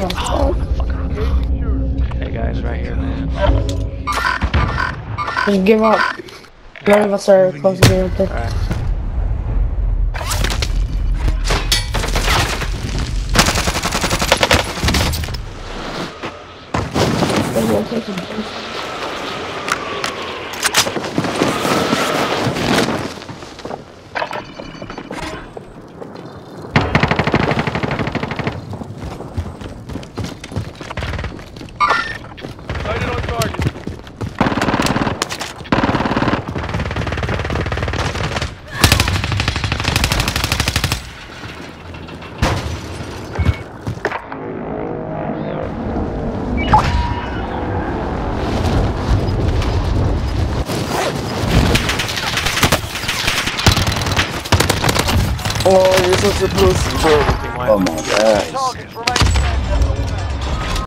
Oh, fucker. Hey guys, right here, man. Just give up. None of us are close to being okay. Alright. Oh, you're such a pussy, bro. Oh my god.